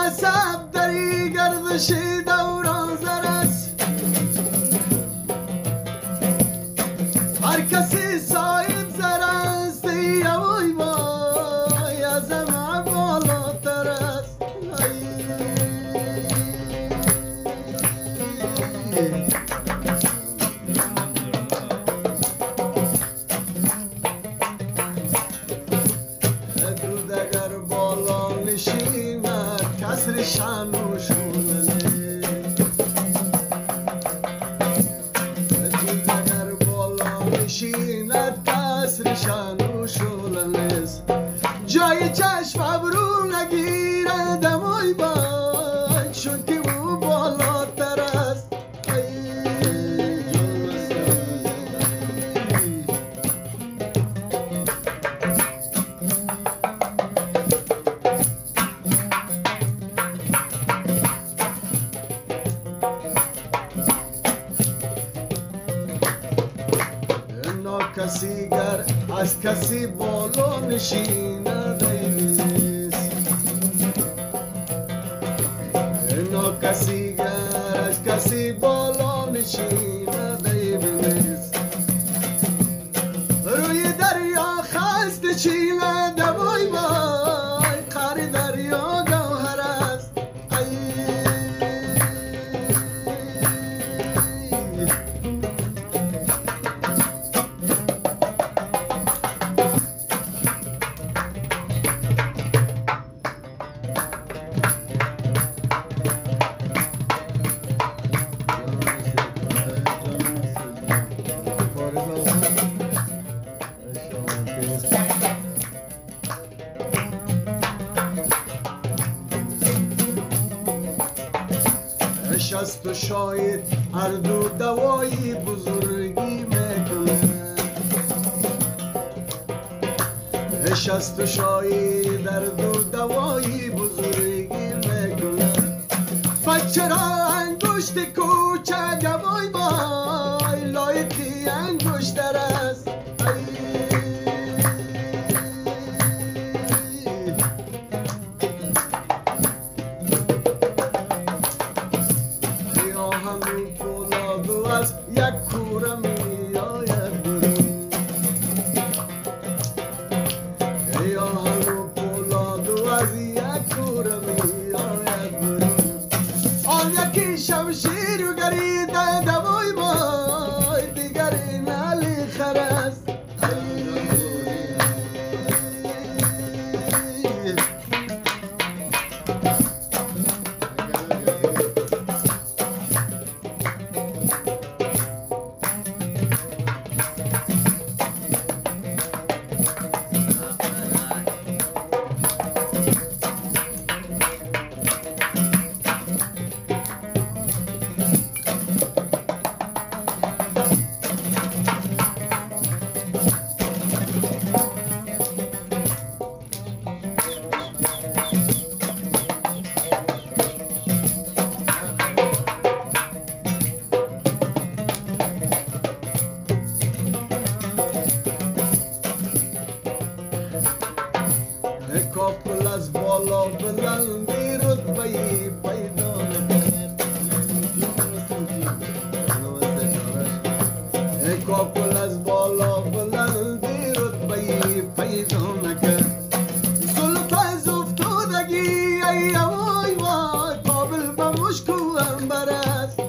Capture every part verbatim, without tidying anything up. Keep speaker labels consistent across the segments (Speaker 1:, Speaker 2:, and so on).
Speaker 1: نسب دری گردش دوران زر است هر کسی صاحب زر است یا وای وای از همه بالاتر است دود اگر بالا نشیند کسر شن و شونه دود اگر بالا نشیند کسر شن و شونه جای چشم ابرو نگیره دمای بای چون که او بالاتر است کسی گر از کسی بالا نشیند نیست اینا کسی گر از کسی بالا نشیند نیست روی دریا خست چیند وای وای قار دریا گوهر است است و شاید هر دو دوایی بزرگی میکنه عشق است و شاید هر دو دوایی بزرگی میکنه فک چرا انگشت کوچک وای وای لایقی انگشتر است یک کوره می آید برون یا هنو پولادو از یک کوره می آید برون آن یکی شمشیر و گریده دوای وای دیگری نالی خر است کاپل از بالا بلندی رتبه‌ای پیدا نکرد کاپل از بالا بلندی رتبه‌ای پیدا نکرد زلف از افتادگی ای وای وای قابل به مشک و عنبر است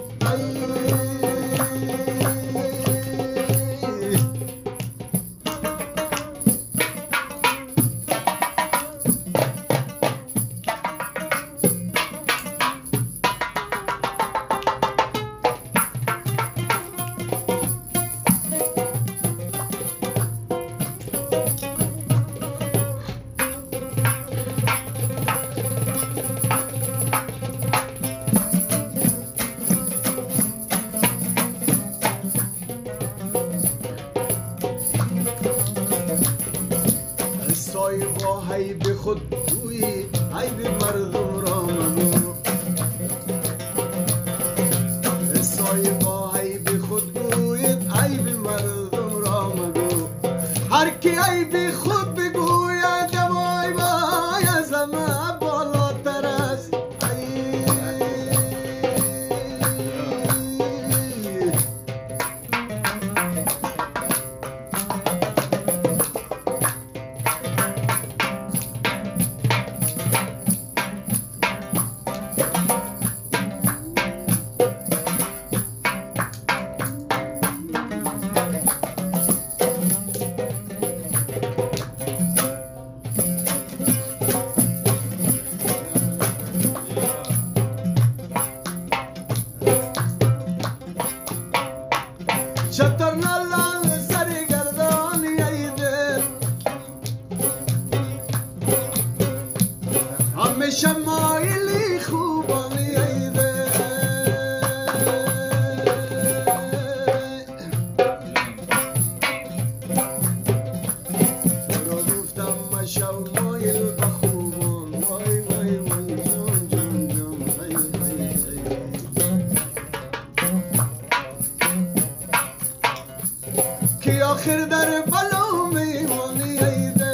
Speaker 1: با حیب خود گویی حیب مردم را مگو سایه با حیب خود گوید حیب مردم را مگو هر کی حیب خود بگوید وای وای از همه بالاتر است شطر نالان سری گردانی ای دل همیشه مایلی خوبانی ای دل رو گفتم مشو مایل به خوبان وای وای وای جان جان جان ای ای ای کی آخر در بلو میمانی ای دل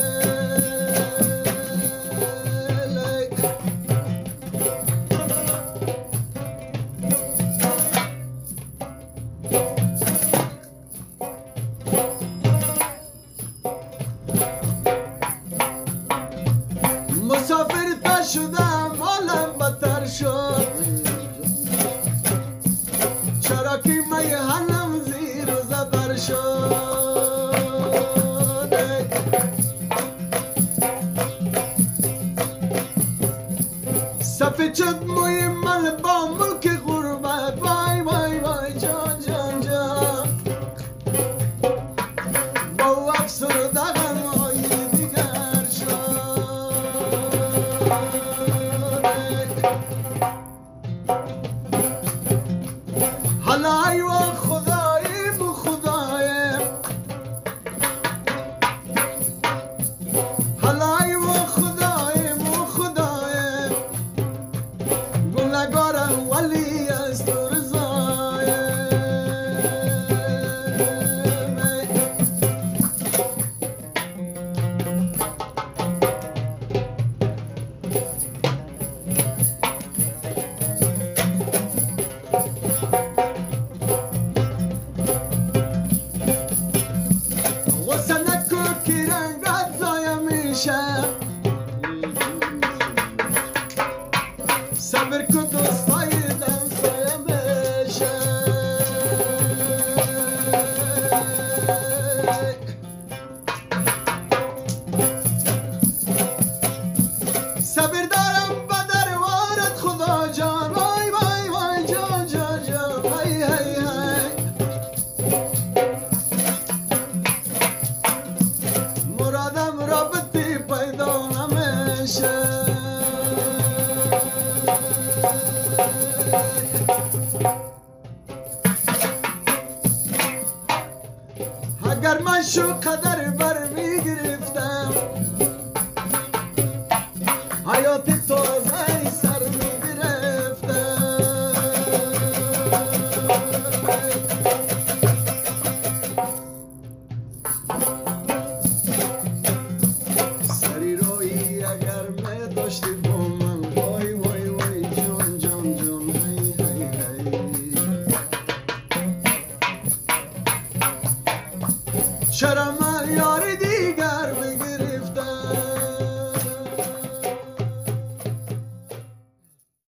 Speaker 1: مسافر تا شدم حالم بدتر شد چرا که می حالم زیر و زبر شد سفید شد موی من با ملک غربت وای وای وای جان جان جان با افسردگان های دیگر شد حالا ای و خدایم و خدایم حالا ای و خدایم و خدایم گناهگارم ولی از تو رضایم غصه نکن که رنگت ضایع میشه صبر کن دوستای دم سایه بشه صبر دارم به دربارت خدا جان وای وای وای جان جان جان هی هی هی مرادم رابطی پیدا نمیشه اگر من شو قدر بر میگرفتم حیات تازه سر میگرفتم سری روی اگر می داشتی با من وای وای وای جان جان جان هی هی هی چرا من یاری دیگر بگیرم